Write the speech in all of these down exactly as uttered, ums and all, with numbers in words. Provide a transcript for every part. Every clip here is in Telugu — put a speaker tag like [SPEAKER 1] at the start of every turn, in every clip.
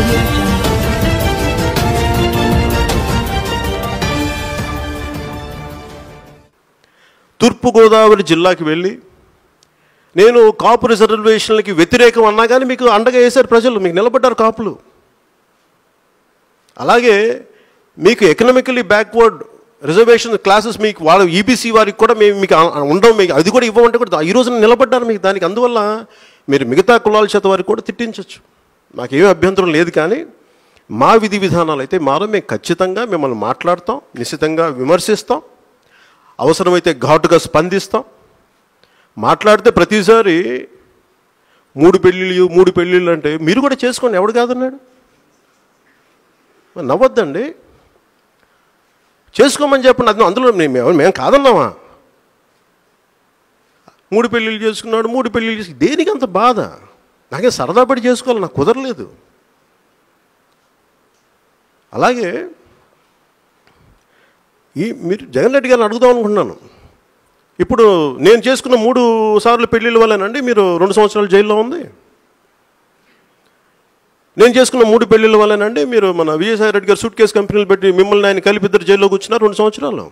[SPEAKER 1] audio jungle.
[SPEAKER 2] తూర్పు గోదావరి జిల్లాకి వెళ్ళి నేను కాపు రిజర్వేషన్లకి వ్యతిరేకం అన్నా కానీ మీకు అండగా వేశారు ప్రజలు, మీకు నిలబడ్డారు కాపులు. అలాగే మీకు ఎకనామికలీ బ్యాక్వర్డ్ రిజర్వేషన్ క్లాసెస్ మీకు వాళ్ళ ఈబీసీ వారికి కూడా మేము మీకు ఉండవు, మీకు అది కూడా ఇవ్వమంటే కూడా ఈ రోజున నిలబడ్డారు మీకు దానికి. అందువల్ల మీరు మిగతా కులాల చేత వారికి కూడా తిట్టించవచ్చు, నాకేమీ అభ్యంతరం లేదు. కానీ మా విధి విధానాలు అయితే మాలో మేము ఖచ్చితంగా మిమ్మల్ని మాట్లాడతాం, నిశ్చితంగా విమర్శిస్తాం, అవసరమైతే ఘాటుగా స్పందిస్తాం. మాట్లాడితే ప్రతిసారి మూడు పెళ్ళిళ్ళు మూడు పెళ్ళిళ్ళు అంటే మీరు కూడా చేసుకోండి, ఎవడు కాదన్నాడు? నవ్వద్దండి, చేసుకోమని చెప్పండి. అది అందులో మేము మేము కాదన్నామా? మూడు పెళ్ళిళ్ళు చేసుకున్నాడు, మూడు పెళ్ళిళ్ళు చేసుకు దేనికి అంత బాధ? నాకే సరదా పడి చేసుకోవాలి, నాకు కుదరలేదు. అలాగే ఈ మీరు జగన్ రెడ్డి గారిని అడుగుదాం అనుకుంటున్నాను. ఇప్పుడు నేను చేసుకున్న మూడు సార్లు పెళ్ళిళ్ళ వల్లేనండి మీరు రెండు సంవత్సరాలు జైల్లో ఉంది? నేను చేసుకున్న మూడు పెళ్ళిళ్ళ వల్లేనండి మీరు మన విజయసాయి రెడ్డి గారు సూట్ కేసు కంపెనీలు పెట్టి మిమ్మల్ని ఆయన కలిపి ఇద్దరు జైల్లో కూర్చున్నారు రెండు సంవత్సరాలు?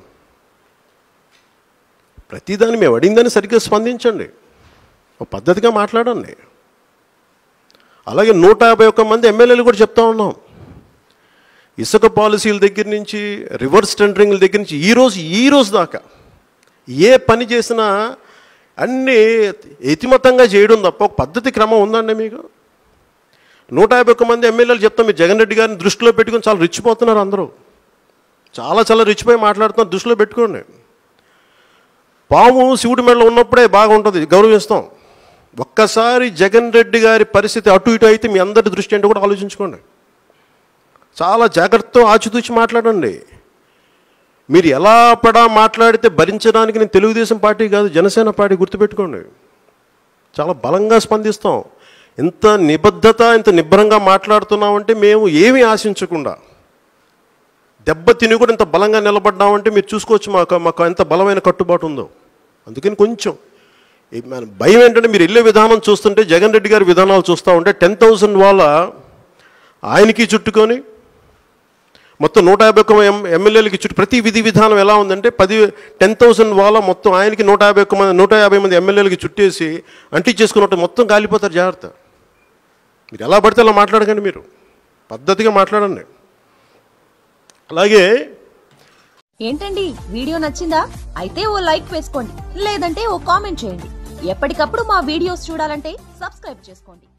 [SPEAKER 2] ప్రతిదాన్ని మేము అడిగిందని సరిగ్గా స్పందించండి, ఒక పద్ధతిగా మాట్లాడండి. అలాగే నూట యాభై ఒక్క మంది ఎమ్మెల్యేలు కూడా చెప్తా ఉన్నాం, ఇసుక పాలసీల దగ్గర నుంచి రివర్స్ టెండరింగ్ల దగ్గర నుంచి ఈరోజు ఈ రోజు దాకా ఏ పని చేసినా అన్నీ ఎతిమతంగా చేయడం తప్ప ఒక పద్ధతి క్రమం ఉందండి మీకు? నూట యాభై ఒక్క మంది ఎమ్మెల్యేలు చెప్తాం, మీరు జగన్ రెడ్డి గారిని దృష్టిలో పెట్టుకుని చాలా రిచ్చిపోతున్నారు, అందరూ చాలా చాలా రిచ్చిపోయి మాట్లాడుతున్నారు, దృష్టిలో పెట్టుకోండి. పాము శివుడి మెడలో ఉన్నప్పుడే బాగుంటుంది, గౌరవిస్తాం. ఒక్కసారి జగన్ రెడ్డి గారి పరిస్థితి అటు ఇటు అయితే మీ అందరి దృష్టి అంటే కూడా ఆలోచించుకోండి, చాలా జాగ్రత్తతో ఆచితూచి మాట్లాడండి. మీరు ఎలా పడా మాట్లాడితే భరించడానికి నేను తెలుగుదేశం పార్టీ కాదు జనసేన పార్టీ, గుర్తుపెట్టుకోండి. చాలా బలంగా స్పందిస్తాం. ఇంత నిబద్ధత ఇంత నిబ్బరంగా మాట్లాడుతున్నామంటే మేము ఏమీ ఆశించకుండా దెబ్బ తిని కూడా ఇంత బలంగా నిలబడ్డామంటే మీరు చూసుకోవచ్చు మాకు మాకు ఎంత బలమైన కట్టుబాటు ఉందో. అందుకని కొంచెం భయం ఏంటంటే మీరు వెళ్ళే విధానం చూస్తుంటే జగన్ రెడ్డి గారి విధానాలు చూస్తూ ఉంటే టెన్ థౌసండ్ వాళ్ళ ఆయనకి చుట్టుకొని మొత్తం నూట యాభై ఒక్క ఎం ఎమ్మెల్యేలకి చుట్టూ ప్రతి విధి విధానం ఎలా ఉందంటే పది టెన్ థౌసండ్ వాళ్ళ మొత్తం ఆయనకి నూట యాభై ఒక్క మంది నూట యాభై మంది ఎమ్మెల్యేలకి చుట్టేసి అంటించేసుకున్నట్టు మొత్తం కాలిపోతారు, జాగ్రత్త. మీరు ఎలా పడితే అలా మాట్లాడకండి, మీరు పద్ధతిగా మాట్లాడండి. అలాగే
[SPEAKER 3] ఏంటండి వీడియో నచ్చిందా? అయితే ఓ లైక్ వేసుకోండి, లేదంటే ఓ కామెంట్ చేయండి. ఎప్పటికప్పుడు మా వీడియోస్ చూడాలంటే సబ్స్క్రైబ్ చేసుకోండి.